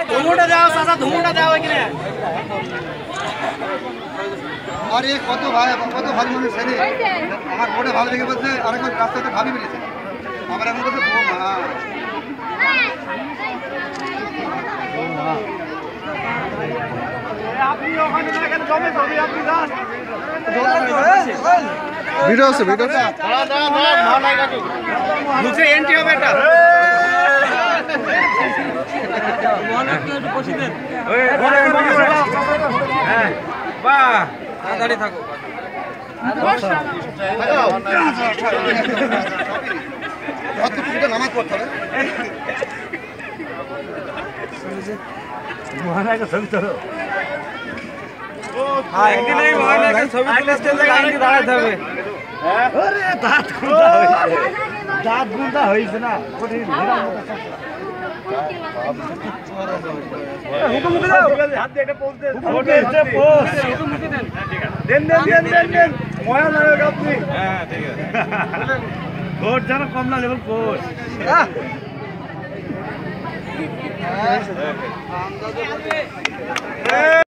ধুমুটা দাও চাচা, ধুমুটা দাও এখানে। আরে কত ভাই, কত ভালো মানুষ ছেলে, আমার বোর্ডে ভালো দেখে বলছে, আরেকবার রাস্তাতে ভাবি বেরিয়েছে, আমার এখন বলছে বৌমা। আপনি ওখানে দেখেন জমে ছবি, আপনি যান। ভিডিও আছে, ভিডিও আছে। মুখে এন্ট্রি হবে এটা। হ্যাঁ বাহ, তাড়াতাড়ি থাকো। নামাজ পড়তে হবে। ছবি তোলো। দাঁড়াতে হবে। দাঁত গুন্ডা হয়েছে না, ভোট যেন কম না লেভেল ভোট।